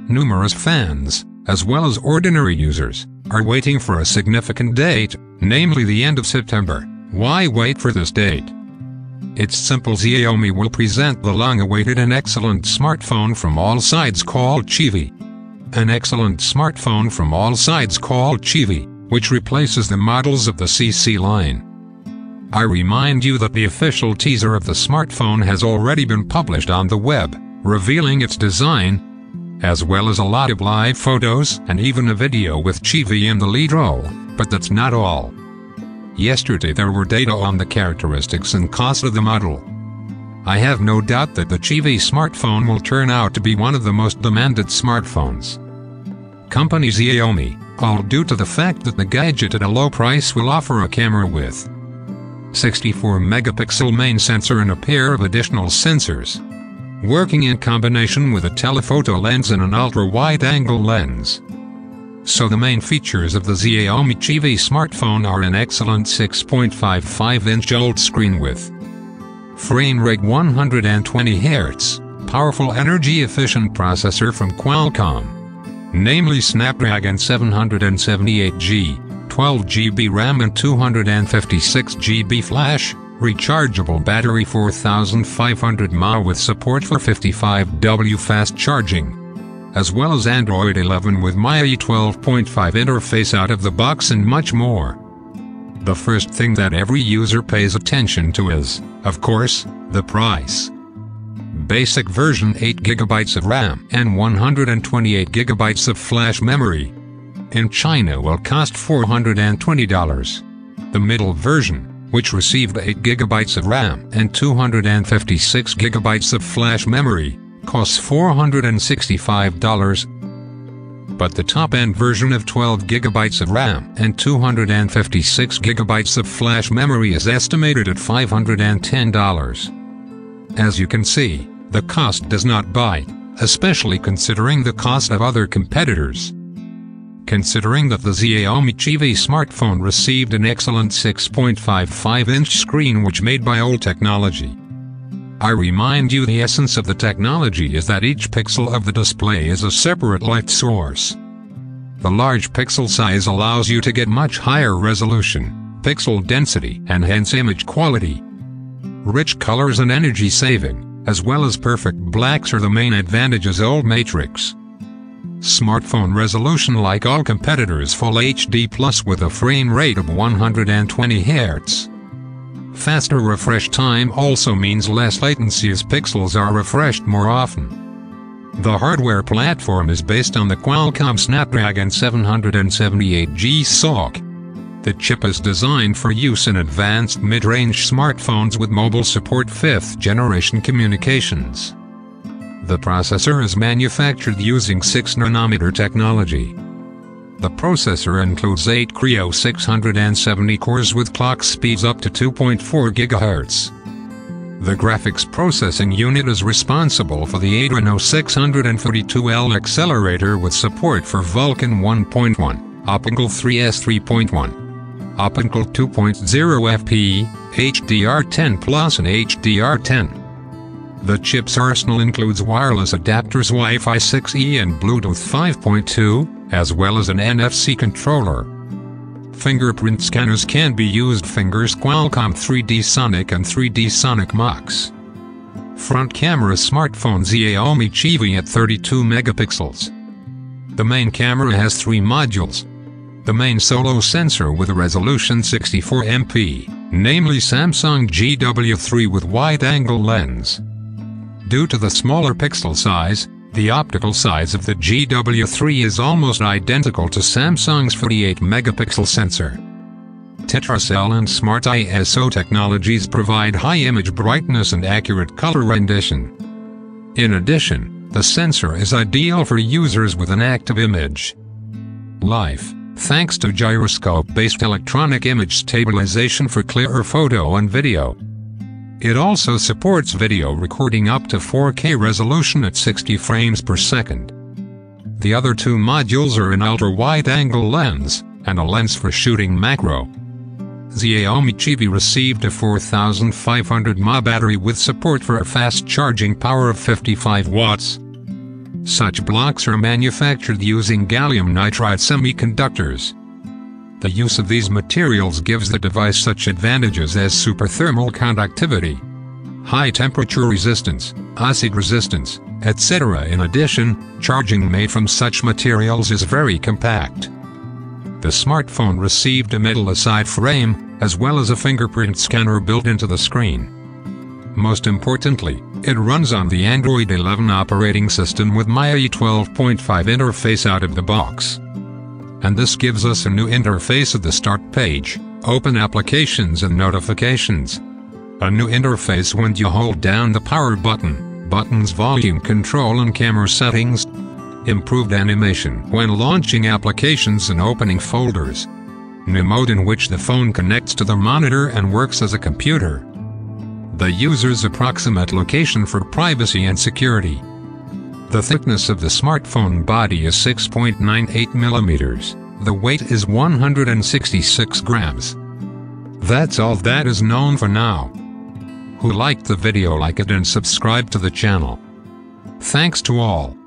Numerous fans, as well as ordinary users, are waiting for a significant date, namely the end of September. Why wait for this date? It's simple. XIAOMI will present the long-awaited and excellent smartphone from all sides called CIVI. An excellent smartphone from all sides called CIVI, which replaces the models of the CC line. I remind you that the official teaser of the smartphone has already been published on the web, revealing its design, as well as a lot of live photos and even a video with CIVI in the lead role. But that's not all. Yesterday there were data on the characteristics and cost of the model. I have no doubt that the CIVI smartphone will turn out to be one of the most demanded smartphones. Company XIAOMI, all due to the fact that the gadget at a low price will offer a camera with 64-megapixel main sensor and a pair of additional sensors, working in combination with a telephoto lens and an ultra-wide-angle lens. So the main features of the XIAOMI CIVI smartphone are an excellent 6.55-inch OLED screen with frame rate 120 Hz, powerful energy-efficient processor from Qualcomm, namely Snapdragon 778G, 12GB RAM and 256GB flash, rechargeable battery 4500 mAh with support for 55W fast charging, as well as Android 11 with MIUI 12.5 interface out of the box and much more. The first thing that every user pays attention to is, of course, the price. Basic version 8GB of RAM and 128GB of flash memory in China will cost $420. The middle version, which received 8GB of RAM and 256GB of flash memory, costs $465. But the top-end version of 12GB of RAM and 256GB of flash memory is estimated at $510. As you can see, the cost does not bite, especially considering the cost of other competitors. Considering that the XIAOMI CIVI smartphone received an excellent 6.55-inch screen which made by old technology. I remind you the essence of the technology is that each pixel of the display is a separate light source. The large pixel size allows you to get much higher resolution, pixel density and hence image quality. Rich colors and energy saving, as well as perfect blacks are the main advantages. OLED matrix smartphone resolution like all competitors, Full HD Plus with a frame rate of 120 Hz. Faster refresh time also means less latency as pixels are refreshed more often. The hardware platform is based on the Qualcomm Snapdragon 778G SoC. The chip is designed for use in advanced mid-range smartphones with mobile support 5th generation communications. The processor is manufactured using 6nm technology. The processor includes 8 Creo 670 cores with clock speeds up to 2.4 GHz. The graphics processing unit is responsible for the Adreno 632L accelerator with support for Vulkan 1.1, Optical 3S 3.1, Optical 2.0 FP, HDR10 Plus and HDR10. The chip's arsenal includes wireless adapters Wi-Fi 6E and Bluetooth 5.2, as well as an NFC controller. Fingerprint scanners can be used. Fingers Qualcomm 3D Sonic and 3D Sonic Max. Front camera smartphone XIAOMI CIVI at 32 megapixels. The main camera has 3 modules. The main solo sensor with a resolution 64 MP, namely Samsung GW3 with wide-angle lens. Due to the smaller pixel size, the optical size of the GW3 is almost identical to Samsung's 48-megapixel sensor. Tetracell and Smart ISO technologies provide high image brightness and accurate color rendition. In addition, the sensor is ideal for users with an active image life, thanks to gyroscope-based electronic image stabilization for clearer photo and video. It also supports video recording up to 4K resolution at 60 frames per second. The other 2 modules are an ultra-wide-angle lens and a lens for shooting macro. XIAOMI CIVI received a 4500 mAh battery with support for a fast charging power of 55 watts. Such blocks are manufactured using gallium nitride semiconductors. The use of these materials gives the device such advantages as superthermal conductivity, high temperature resistance, acid resistance, etc. In addition, charging made from such materials is very compact. The smartphone received a metal-aside frame, as well as a fingerprint scanner built into the screen. Most importantly, it runs on the Android 11 operating system with MIUI 12.5 interface out of the box. And this gives us a new interface at the start page, open applications and notifications. A new interface when you hold down the power button, buttons volume control and camera settings. Improved animation when launching applications and opening folders. New mode in which the phone connects to the monitor and works as a computer. The user's approximate location for privacy and security. The thickness of the smartphone body is 6.98 millimeters. The weight is 166 grams. That's all that is known for now. Who liked the video, like it and subscribe to the channel. Thanks to all.